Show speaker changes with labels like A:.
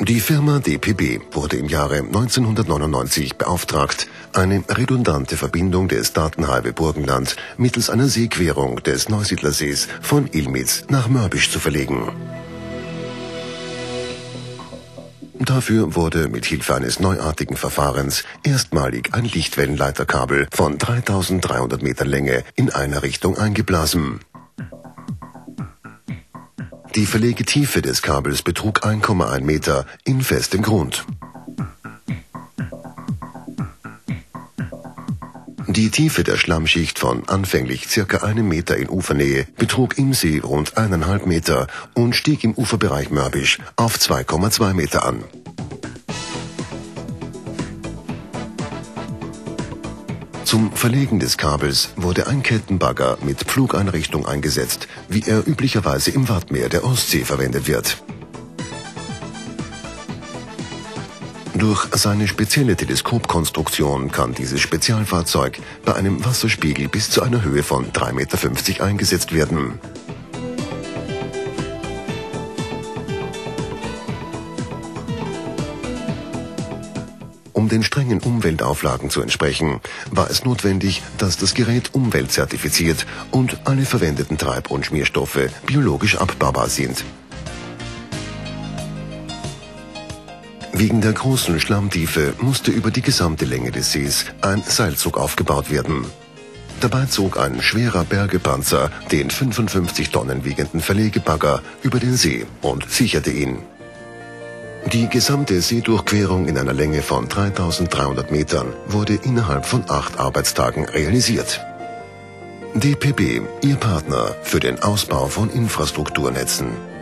A: Die Firma DPB wurde im Jahre 1999 beauftragt, eine redundante Verbindung des Datenhighway Burgenland mittels einer Seequerung des Neusiedlersees von Ilmitz nach Mörbisch zu verlegen. Dafür wurde mit Hilfe eines neuartigen Verfahrens erstmalig ein Lichtwellenleiterkabel von 3300 Metern Länge in einer Richtung eingeblasen. Die Verlegetiefe des Kabels betrug 1,1 Meter in festem Grund. Die Tiefe der Schlammschicht von anfänglich ca. 1 Meter in Ufernähe betrug im See rund 1,5 Meter und stieg im Uferbereich Mörbisch auf 2,2 Meter an. Zum Verlegen des Kabels wurde ein Kettenbagger mit Pflugeinrichtung eingesetzt, wie er üblicherweise im Wattmeer der Ostsee verwendet wird. Durch seine spezielle Teleskopkonstruktion kann dieses Spezialfahrzeug bei einem Wasserspiegel bis zu einer Höhe von 3,50 Meter eingesetzt werden. Um den strengen Umweltauflagen zu entsprechen, war es notwendig, dass das Gerät umweltzertifiziert und alle verwendeten Treib- und Schmierstoffe biologisch abbaubar sind. Wegen der großen Schlammtiefe musste über die gesamte Länge des Sees ein Seilzug aufgebaut werden. Dabei zog ein schwerer Bergepanzer den 55 Tonnen wiegenden Verlegebagger über den See und sicherte ihn. Die gesamte Seedurchquerung in einer Länge von 3300 Metern wurde innerhalb von 8 Arbeitstagen realisiert. DPB, Ihr Partner für den Ausbau von Infrastrukturnetzen.